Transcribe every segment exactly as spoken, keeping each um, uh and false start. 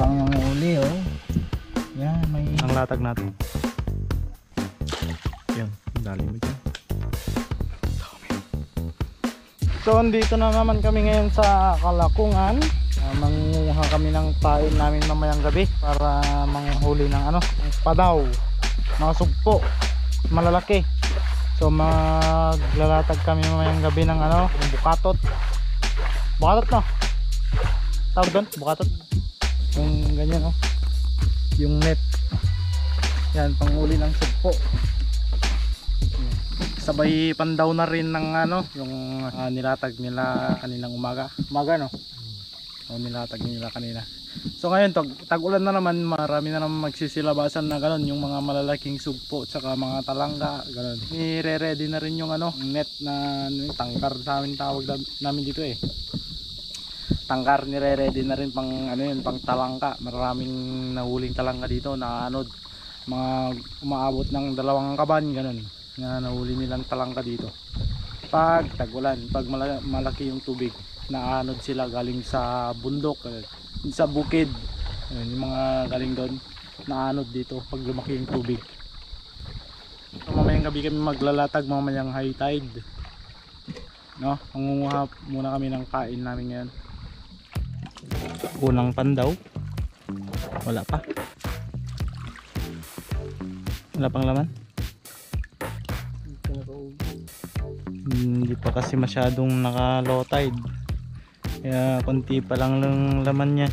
lang yung uli oh. Yan, may ang latag natin. Yan, dali mo dyan. So andito na naman kami ngayon sa Kalakungan. Uh, mangunguha kami ng pain namin mamayang gabi para manghuli ng ano, padaw, mga sugpo, malalaki. So maglalatag kami mamayang gabi ng ano, yung bukatot. Bukatot no? Tawag doon, bukatot. Yung ganyan oh. Yung net. Yan, panghuli ng sugpo. Sabay pandaw na rin ng ano, yung uh, nilatag nila kaninang umaga. Umaga no? O nilatag nila kanina. So ngayon tag, tag-ulan na naman, marami na naman magsisilabasan na gano'n, yung mga malalaking sugpo tsaka mga talangga gano'n. Nire-ready na rin yung ano, net na ano, tangkar sa amin tawag namin dito eh. Tangkar, nire-ready na rin pang ano yun, pang talangka. Maraming nahuling talangka dito na anod. Mga umaabot ng dalawang kaban gano'n na nahuli nilang talangka dito pag tag-ulan, pag malaki yung tubig, naanod sila galing sa bundok, sa bukid, yung mga galing doon naanod dito pag lumaki yung tubig. So, mamayang gabi kami maglalatag, mamayang high tide no, mangunguha muna kami ng kain namin ngayon. Unang pandaw, wala pa, wala pang laman. Hindi pa kasi masyadong naka low tide, kaya konti pa lang ng laman niya.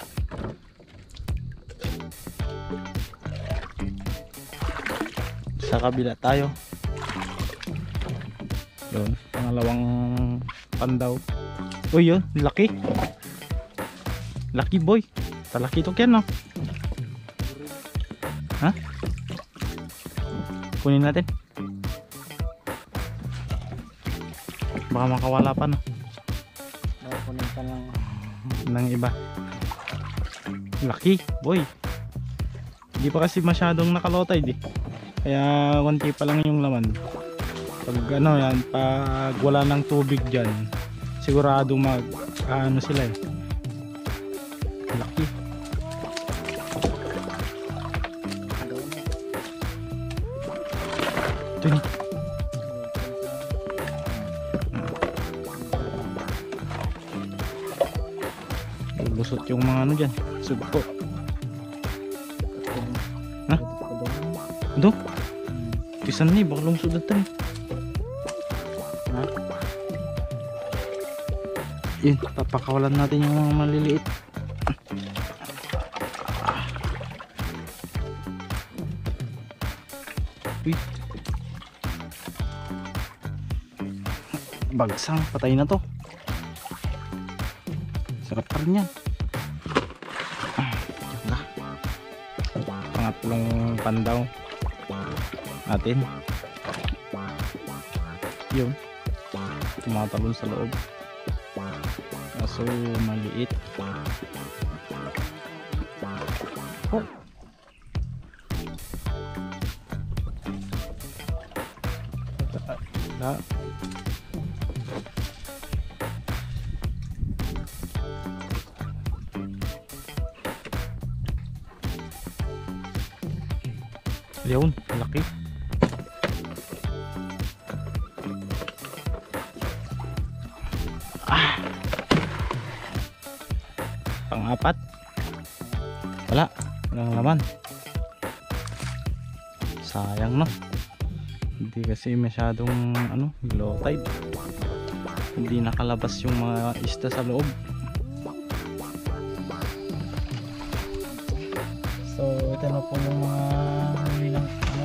Sa kabila tayo, yun, pangalawang pandaw. Uy, yun, laki laki boy, talaki to kyan no. Ha? Kunin natin, baka makawala pa no. Kunin pa lang ng iba. Laki boy, hindi pa kasi masyadong nakalotay di, kaya konti pa lang yung laman. Pag ano yan, pag wala ng tubig dyan, sigurado mag ano sila eh. Laki. Ito ni lusot yung mga ano dyan, sugpo. Ha? Ito? Kisan ni, baka lungsod na tayo. Ha? Yun, papakawalan natin yung mga maliliit. Uy, bagsang, patay na to. Sarap pa rin yan. Pangatlong pandaw natin. Yun, tumatalon sa loob, kaso maliit. Oh. Na. Yun, laki. Ah. Pang-apat. Wala, walang laman. Sayang no. Hindi kasi masyadong ano, low tide. Hindi nakalabas yung mga isda sa loob. So ito na po yung mga huli ng ano,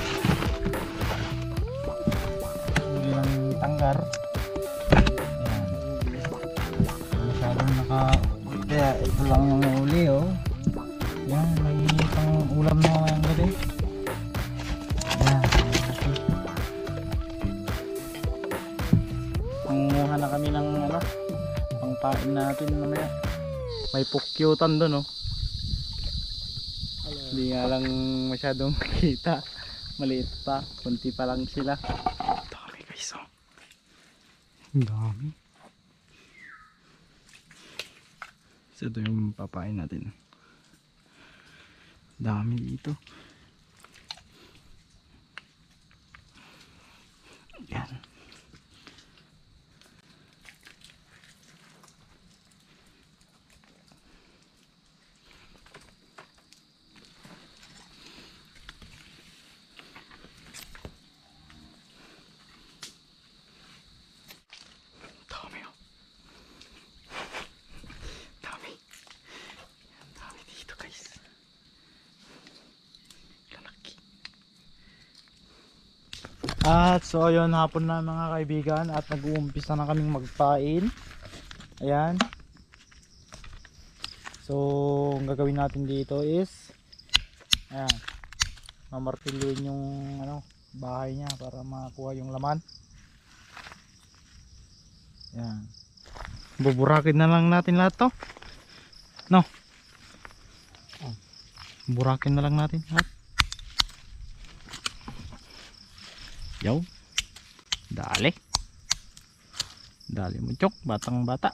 huli ng tanggar. Yan, masyadong naka, kaya ito lang yung huli oh. Yan, may pang ulam na ngayon gabi. Yan, mangunguha na kami ng ano, pangpain natin mamaya. May pukyutan doon oh. Hindi nga lang masyadong makita, maliit pa, kunti pa lang sila. Dami guys oh. Dami. So ito yung papain natin. Dami dito. Yan. Dami oh. Dami. Yan, dami dito guys. Lalaki. At so ayun, hapon na mga kaibigan at nag-uumpisa na kaming magpain. Ayan. So ang gagawin natin dito is ayan, mamartiluin yung ano, bahay niya para makakuha yung laman. Ayan. Buburakin na lang natin lahat to. No. Burakin na lang natin lahat. Yo. Dali. Dali mo chok, batang bata.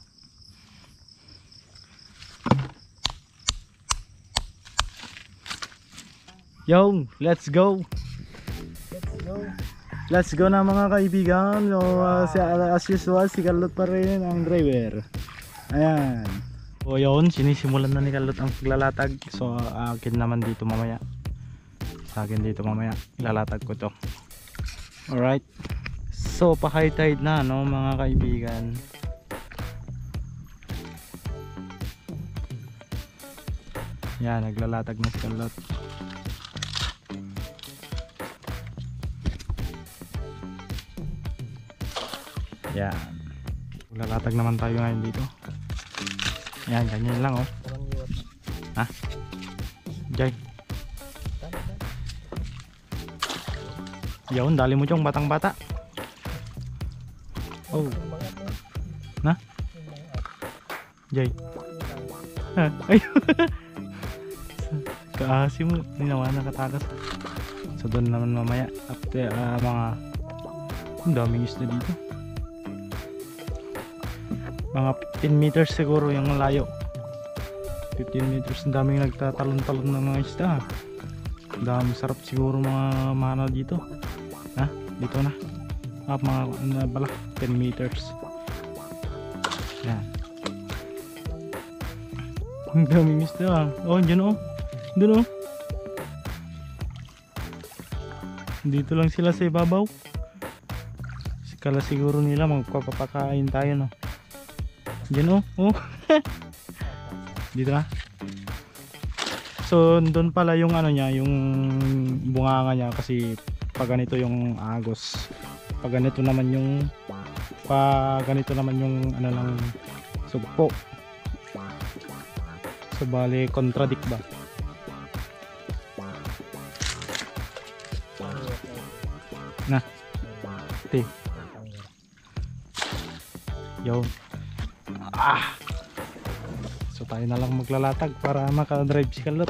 Yo, let's go. Let's go. Let's go na mga kaibigan. So, uh, si, as usual, si Carlot pa rin ang driver. Ayan. So yun, sinisimulan na ni Carlot ang paglalatag. So uh, akin naman dito mamaya. Sa akin dito mamaya, ilalatag ko to. Alright. So pa high tide na no mga kaibigan. Yan, naglalatag na si Carlot. Yan. Lalatag naman tayo ngayon dito. Yan, ganyan lang oh. Ha? Jay. Yun, dali mo yung batang bata. Oh. Na? Jay. Ha? Ay. Kaasi mo, hindi naman nakatakas. So doon naman mamaya after uh, mga ang daming isda dito. Mga fifteen meters siguro yung layo. fifteen meters, ang daming nagtatalon-talon ng mga isda. Ang daming sarap siguro mga mana dito. Ha? Dito na. Ah, mga ano bala, ten meters. Yan. Ang daming isda. Oh, dyan oh. Doon oh. Dito lang sila sa ibabaw. Kala siguro nila magpapakain tayo no. Diyan oh, oh. Dito na. So doon pala yung ano niya, yung bunganga niya kasi pag ganito yung agos. Pag ganito naman yung pag ganito naman yung ano lang sugpo. So bali contradict ba? Na. Te. Yo. Ah. So tayo na lang maglalatag para maka-drive si Carlot.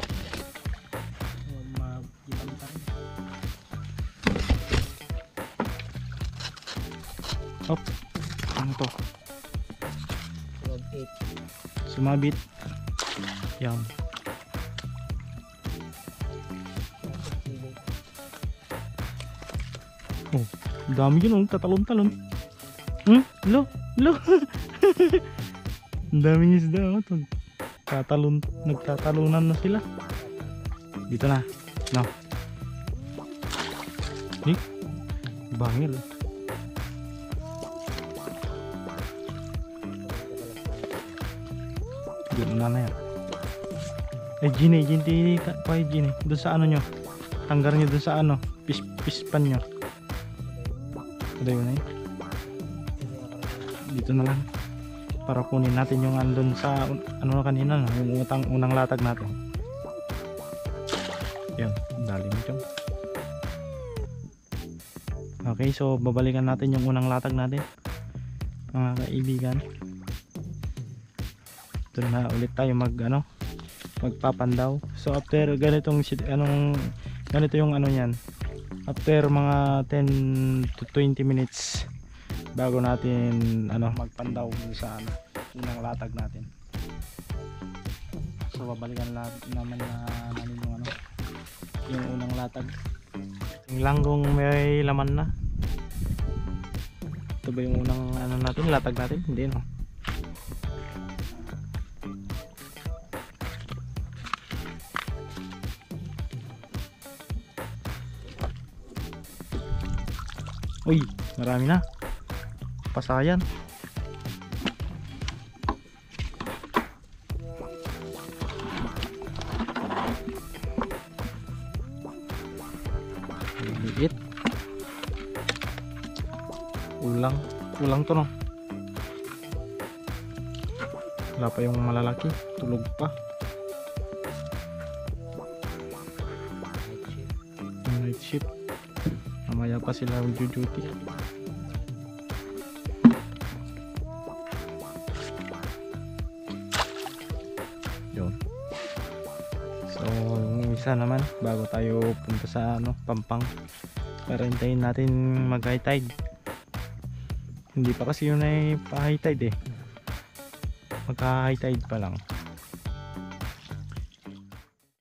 Hop. Ano to? Sumabit. Yan. Oh, dami yun oh, tatalon-talon. Hmm? Lo? Lo? Ang daming isda oh. Tatalon, nagtatalunan na sila. Dito na. No. Eh? Bangil. Doon na na yan. Eh, Gine, Gine, pa Gine. Doon sa ano nyo. Tanggar nyo doon sa ano. Pis, pispan nyo. Ada yun eh. Dito na lang. Para kunin natin yung andun sa ano kanina no? Yung utang, unang latag natin. Yan, dali mo dyan. Okay, so babalikan natin yung unang latag natin mga kaibigan. Ito na ulit tayo mag ano, magpapandaw. So after ganitong anong ganito yung ano yan, after mga ten to twenty minutes bago natin ano magpandaw sa ano unang latag natin. So babalikan natin naman na namin yung ano yung unang latag. Yung langgong may laman na. Ito ba yung unang ano natin, latag natin? Hindi no. Uy, marami na. Pasayan. Liit. Ulang. Ulang to no. Wala pa yung malalaki. Tulog pa. Night shift. Mamaya pa sila mag-duty. Yun. So, yung isa naman bago tayo punta sa ano, Pampang para hintayin natin mag high tide. Hindi pa kasi yun ay pa high tide eh. Magka high tide pa lang.